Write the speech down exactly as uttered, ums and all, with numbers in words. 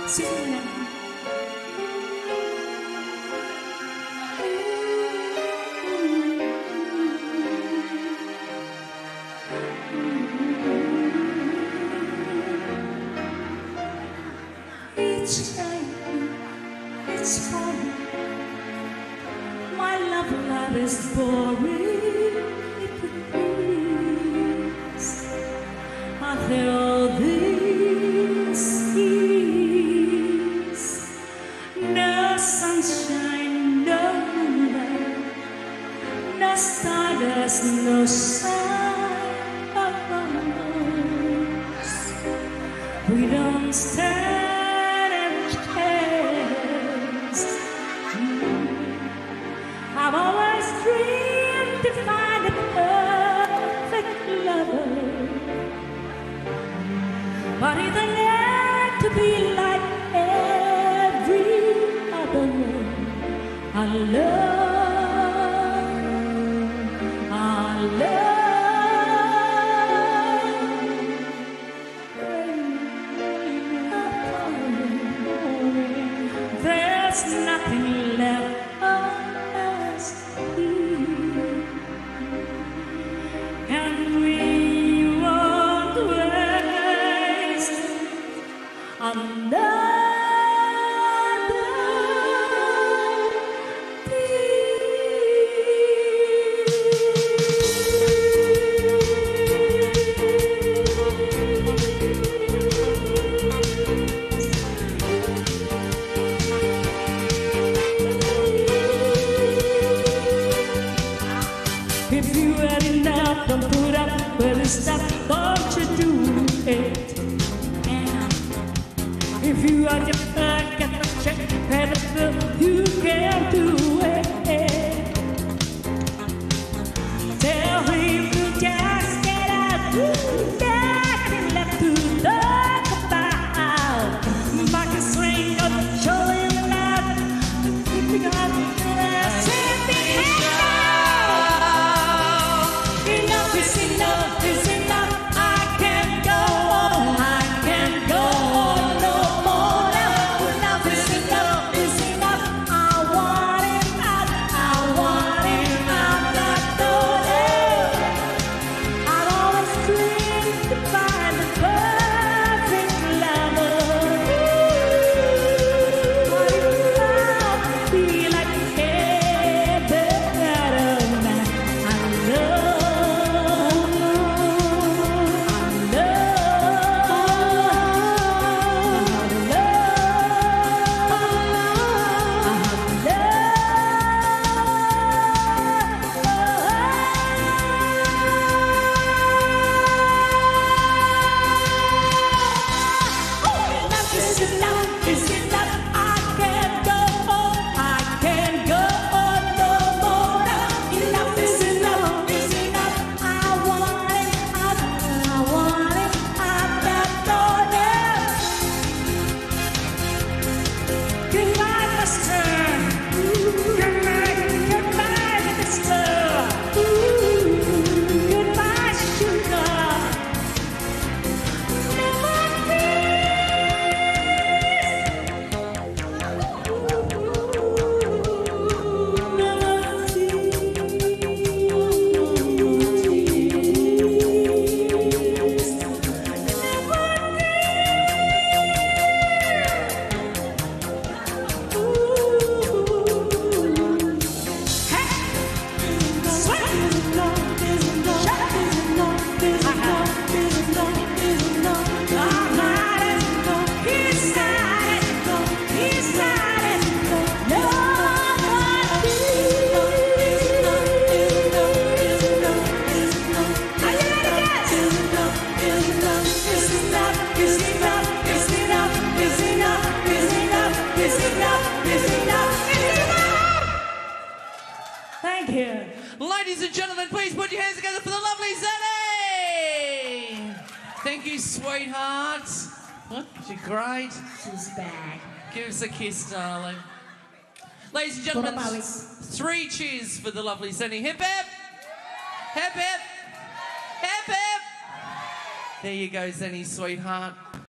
Zeny. It's raining, it's falling. My love life is boring. Please, after all this is no sunshine, no moonlight, no stardust, no sign of us. We don't stand a chance. I've always dreamed to find a perfect lover, but he's not to be like every other one. I love, I love. There's nothing left on us here, and we won't waste another If you had enough, don't put up with this stuff, don't you do it. And if you are just uh, get the check, pay the bill, you can do it. Tell him to just get out, nothing left to talk about. I can swing up, show him love, keep it on. Thank you. Ladies and gentlemen, please put your hands together for the lovely Zeny. Thank you, sweetheart. What? You're great. She's back. Give us a kiss, darling. Ladies and gentlemen, three cheers for the lovely Zeny. Hip hip! Hip hip! Hip hip! There you go, Zeny, sweetheart.